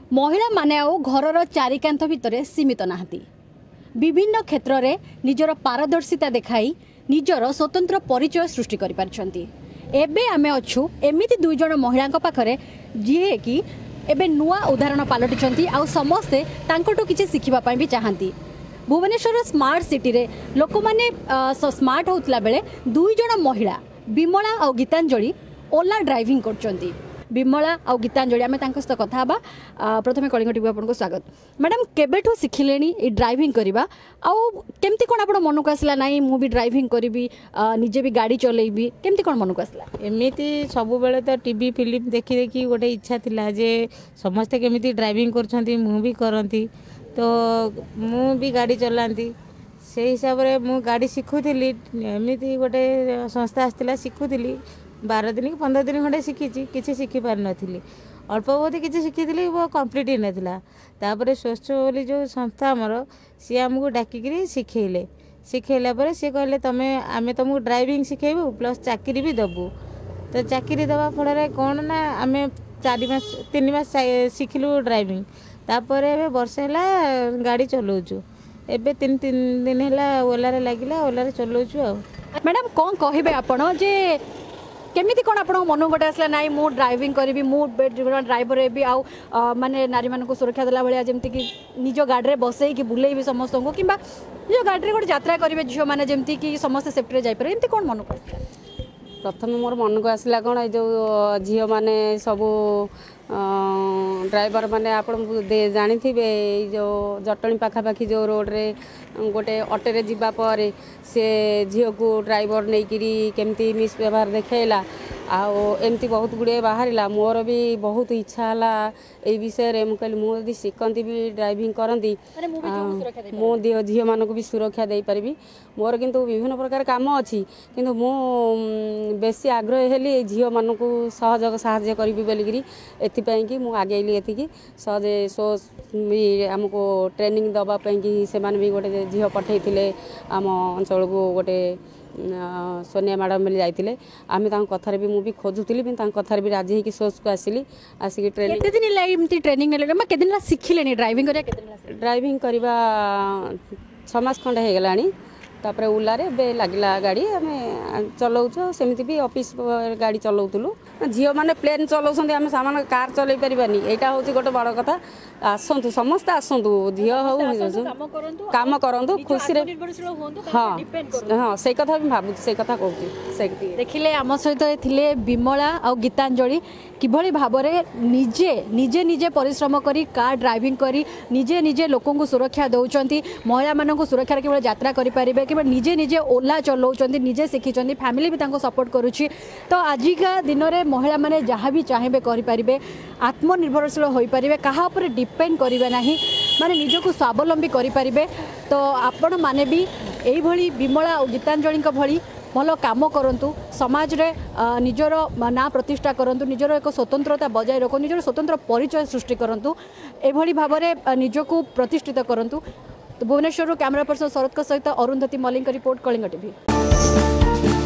महिला माने आउ घरर चारिकांत भितर सीमित नाहंती। विभिन्न क्षेत्र में निजर पारदर्शिता देखाई निजर स्वतंत्र परिचय सृष्टि कर पारछंती। एबे आमे अछु एमिति दुई जण महिला पाखरे जे कि एबे नुआ उदाहरण पलटिछंती आ समस्ते तांकोटो किछि सिखिबा पई भी चाहंती। भुवनेश्वर स्मार्ट सिटी रे लोक माने स्मार्ट होतला बेले दुई जण महिला विमला और गीतांजलि ओला ड्राइविंग करछंती। विमला और गीतांजलि आम सहित कथा प्रथम कलिंग टीवी आपको स्वागत। मैडम केबेठू शिखिले ड्राइविंग करवा आमती कौन आप मन को आसला ना मुझे ड्राइविंग करी निजे भी गाड़ी चलैबी केमती कौन मन को आसला? एमती सब बेले तो टीवी फिल्म देखी देखी गोटे इच्छा थिला जे समस्ते केमिति ड्राइविंग करछंती मु भी करंती तो मु भी गाड़ी चलांती से हिसाब रे मु गाड़ी शिखुथिली। एमती गोटे संस्था आसला शिखुथिली 12 दिन कि 15 दिन खंडे शिखी किसी शिखी पार नी अल्प बहुत किसी शिखी वो कम्प्लीट ही नाला। तापर स्वच्छ बोली जो संस्था आमर सी आमको डाकिकी शिखेला पर सी कहले तमें आम तुमको ड्राइविंग शिखेबू प्लस चाकरी भी दबू। तो चाकरी दवा फल कौन ना आम 4 मास 3 मास शिखिलु ड्राइविंग तापर ए वर्षे है गाड़ी चलाऊँ एबे 3 दिन है ओलारे लगिला ओलारे चलाऊँ। आ मैडम कौन कहे आपण जे केमिति कौन आप मन गोटे आसला ना मु ड्राइविंग करी मु ड्राइवर भी आउ माने नारी मान सुरक्षा देला भाया जमती कि निज गाड़ी में बसई कि बुले भी समस्त को कि निज गाड़ी गोटे यात्रा करेंगे झील मैंने जमती कि समस्त सेफ्टी जापर एमती कौन मन को? प्रथम मोर मन को आसला कौन जो झील मैंने सबू ड्राइवर मैंने आप जानी जो जटणी पाखापाखी जो रोड रे गोटे अटोरे जावापर से झील को ड्राइवर नहीं केमती मिसव्यवहार देखला आमती बहुत गुड़े बाहर मोर भी बहुत इच्छा है ये विषय में कहली मुझे शिखती भी ड्राइविंग करती मो झील मानक भी सुरक्षा दे पारि। मोर किंतु विभिन्न प्रकार काम अच्छी किंतु मु बेसी आग्रह हेली झील मानक सहयोग साहाय्य करी बोलिकी एथिपाई कि मु आगेली एथिकी सहजे सो भी आमको ट्रेनिंग दवापाई कि से भी गोटे झील पठे आम अंचल को गोटे सोनिया मैडम मिल जाते आम कथार भी मुझे खोजुली कथार भी राजी होगी सोच को आसिली आसिक ट्रेनिंग केदिन शिखिले ड्राइविंग करवा 6 मास खंडे हो गला तापर उलारे बे लगला गाड़ी आम चलाऊ सेमती भी ऑफिस गाड़ी चलाऊलु झील मैंने प्लेन चलाऊँ आम सामान कार चल पारानी यहाँ हूँ गोटे बड़ कथा आसतु समस्ते आसतु झील हो कम करूँ खुशी हाँ हाँ से कथा भी भावुँ से कथा कहूँ देखिले आम सहित थिले विमला और गीतांजलि किभली भाव में निजे निजे निजे परिश्रम करी कार ड्राइविंग करी निजे निजे लोक सुरक्षा दौरान महिला मानक सुरक्षा केवल यात्रा करें कि निजे निजे ओला चलाऊँ निजे शिखी फैमिली भी सपोर्ट करुच्ची। तो आजिका दिन में महिला माने जहाँ भी चाहिए करें आत्मनिर्भरशील हो पारे क्या डिपेंड करेंगे ना माने निजक स्वावलंबी करें। तो आपण माने भी यही विमला और गीतांजलि भली भल काम करूँ समाज रे निजर ना प्रतिष्ठा करूँ निजर एक स्वतंत्रता बजाय रखु निजर स्वतंत्र परिचय सृष्टि करूँ एभली भाव में निजक प्रतिष्ठित करूँ। तो भुवनेश्वर कैमरा पर्सन शरद सहित अरुंधति मल्लिक रिपोर्ट कलिंग टीवी।